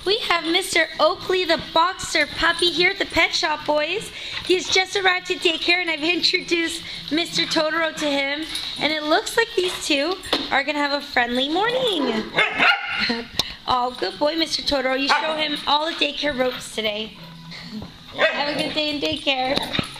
We have Mr. Oakley, the boxer puppy here at the pet shop, boys. He's just arrived at daycare, and I've introduced Mr. Totoro to him. And it looks like these two are going to have a friendly morning. Oh, good boy, Mr. Totoro. You show him all the daycare ropes today. Have a good day in daycare.